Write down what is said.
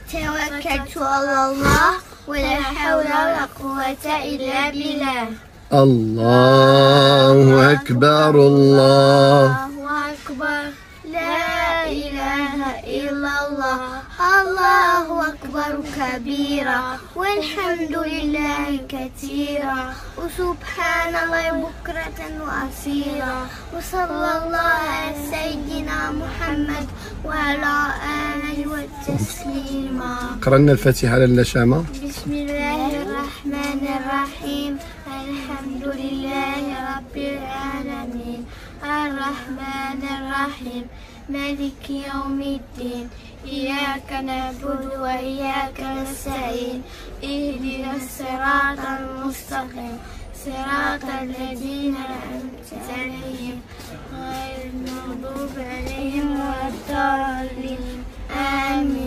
توكلت على الله ولا حول ولا قوة إلا بالله. الله أكبر الله أكبر. لا إله إلا الله. الله أكبر كبيرا والحمد لله كثيرا وسبحان الله بكرة وأصيلا. وصلى الله على سيدنا محمد وعلى آله وتسليما. قرأنا الفاتحة على النشامة. بسم الله الرحمن الرحيم. الحمد لله رب العالمين الرحمن الرحيم مالك يوم الدين إياك نعبد وإياك نستعين اهدنا الصراط المستقيم صراط الذين أنعمت عليهم غير المغضوب عليهم ولا الضالين. آمين.